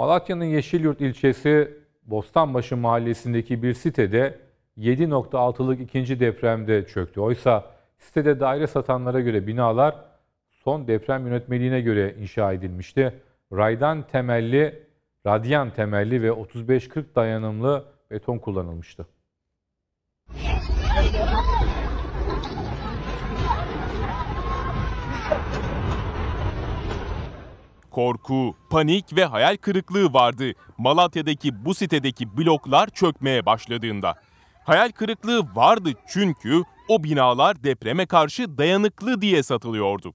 Malatya'nın Yeşilyurt ilçesi Bostanbaşı mahallesindeki bir sitede 7.6'lık ikinci depremde çöktü. Oysa sitede daire satanlara göre binalar son deprem yönetmeliğine göre inşa edilmişti. Radyan temelli ve 35-40 dayanımlı beton kullanılmıştı. Korku, panik ve hayal kırıklığı vardı Malatya'daki bu sitedeki bloklar çökmeye başladığında. Hayal kırıklığı vardı çünkü o binalar depreme karşı dayanıklı diye satılıyordu.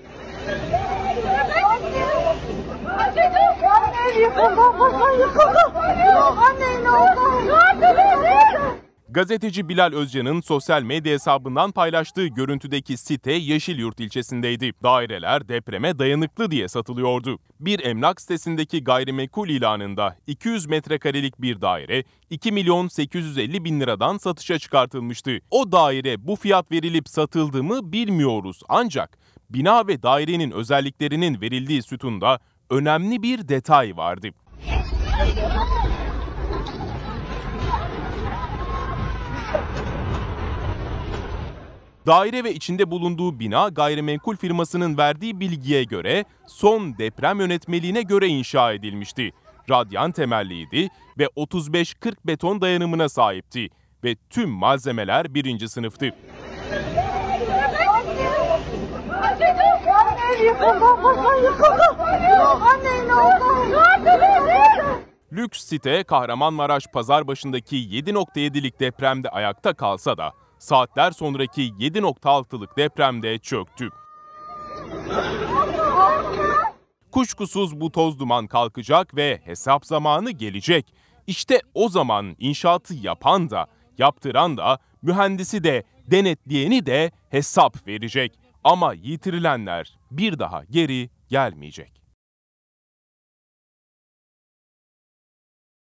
Gazeteci Bilal Özcan'ın sosyal medya hesabından paylaştığı görüntüdeki site Yeşilyurt ilçesindeydi. Daireler depreme dayanıklı diye satılıyordu. Bir emlak sitesindeki gayrimenkul ilanında 200 metrekarelik bir daire 2.850.000 liradan satışa çıkartılmıştı. O daire bu fiyat verilip satıldı mı bilmiyoruz, ancak bina ve dairenin özelliklerinin verildiği sütunda önemli bir detay vardı. Daire ve içinde bulunduğu bina gayrimenkul firmasının verdiği bilgiye göre son deprem yönetmeliğine göre inşa edilmişti. Radyan temelliydi ve 35-40 beton dayanımına sahipti ve tüm malzemeler birinci sınıftı. Lüks site Kahramanmaraş Pazarbaşı'ndaki 7.7'lik depremde ayakta kalsa da saatler sonraki 7.6'lık depremde çöktü. Kuşkusuz bu toz duman kalkacak ve hesap zamanı gelecek. İşte o zaman inşaatı yapan da, yaptıran da, mühendisi de, denetleyeni de hesap verecek. Ama yitirilenler bir daha geri gelmeyecek.